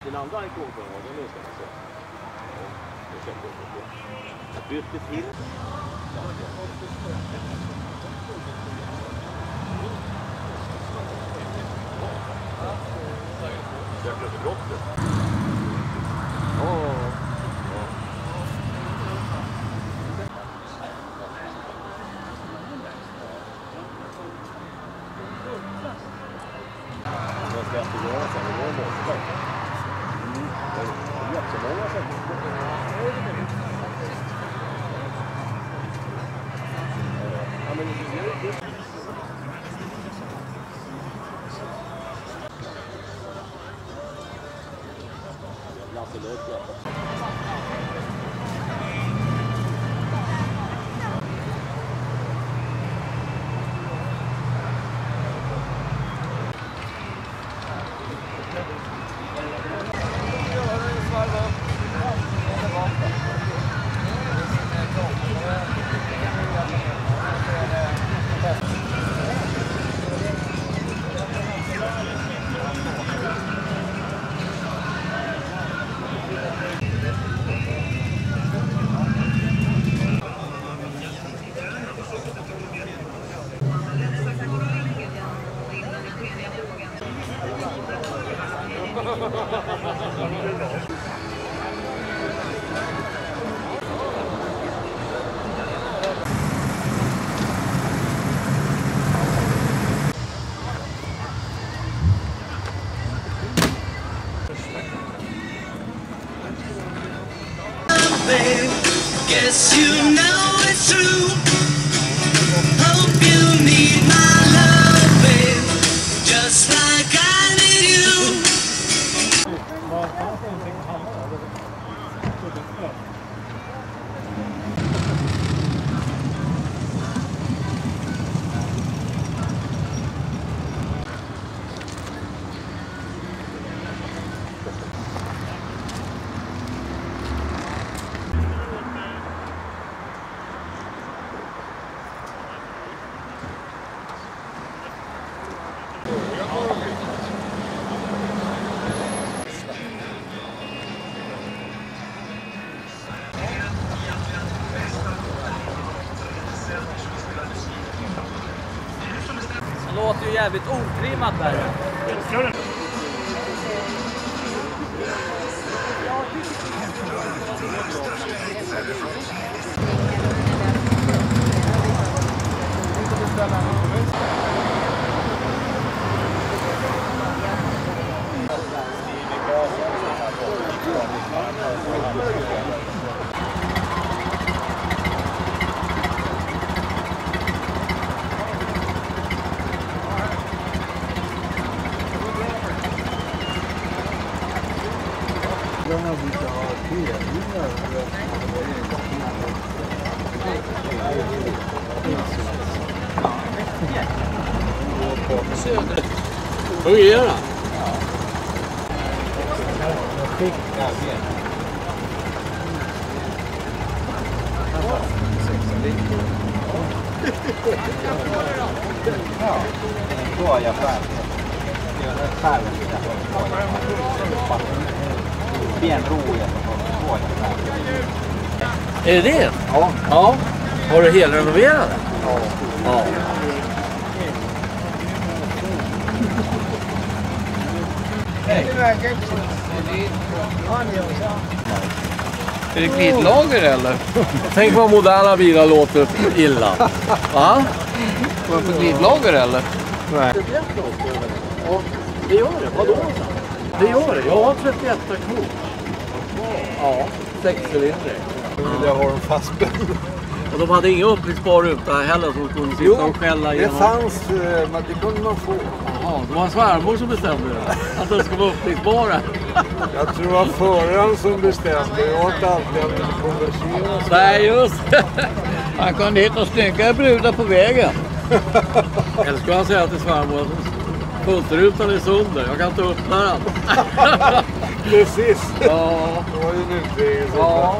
Din andra ikonförmån, nu ska man se. Jag bytte till. Jag glömde brottet. Jag ska inte göra så, det var borta. Det är jättemånga som ja, men det Lasse Löfgren. Guess you know it's true. Hope you need my love, babe, just like I need you. Det låter ju jävligt otrimmat där. Fungerar. Då är jag färdig. Jag är färdig. Benroet och Är det det? Ja. Ja. Har du helrenoverat? Ja. Ja. Är det glidlager eller? Tänk vad moderna bilar låter illa. Va? Var det på glidlager eller? Nej. Ja, det gör det. Vadå? Det gör det. Jag har 31 kor. Ja, 6-cylindrig. Jag har en fastbänd. Och de hade inga uppblicksbar ruta heller som kunde sitta och skälla igenom. Det fanns, men det kunde man få. Ja, det var en svärmor som bestämde det. Att de skulle vara uppblicksbara. Jag tror att föraren som bestämde. Jag har inte alltid att konversera. Nej, just. Han kunde hitta snygga brudar på vägen. Eller skulle han säga till svärmor att fönsterrutan är sönder. Jag kan inte öppna den. Precis. Ja. Det var ju en utväg. Ja.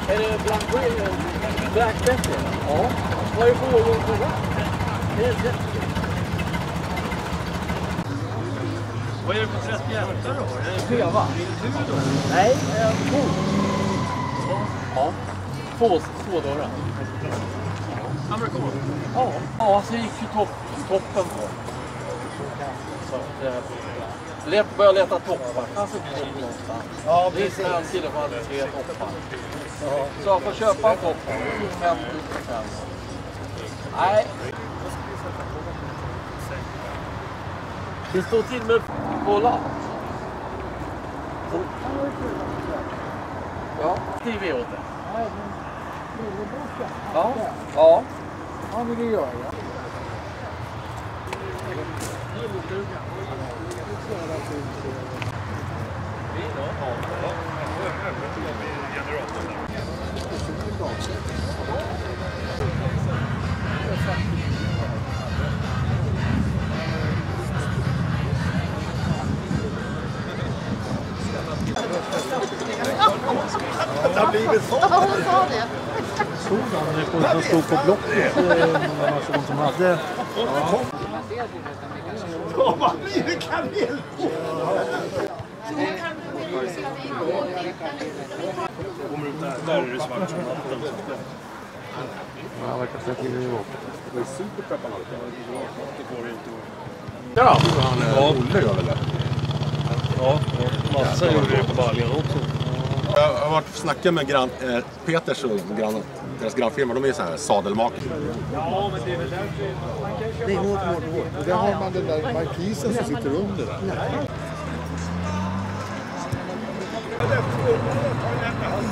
Är det Black Betty? Ja. Vad är vågen på det? Det är jättekul. Vad är det på 38 då? Är det peva? Nej, två. Ja. Två dörrar. Amerikan? Ja. Ja, så gick ju toppen på. Så att börja leta toppar. Kanske topp någonstans. Ja, precis. Det är en kille som hade 3 toppar. Så jag får köpa en topp. 5 000 spänn. Nej. Det står till med kolla. Ja, TV åt det. Ja, ja. Ja, men det gör jag. Det har blivit så. Ja, hon sa det. Han stod på blocket. De som hade... Ja, vad blir det kanel på? Där är det svart som vatten. Ja, jag verkar sätta in i ihop. Det är superpeppar. Det går inte. Ja, Olle gör väl det? Ja, massa gjorde det på Balien också. Jag har varit och snackat med Peters och deras grannfirma. De är så här sadelmakare. Ja, men det är väl därför. Det är hårt. Och där har man den där markisen som sitter under där.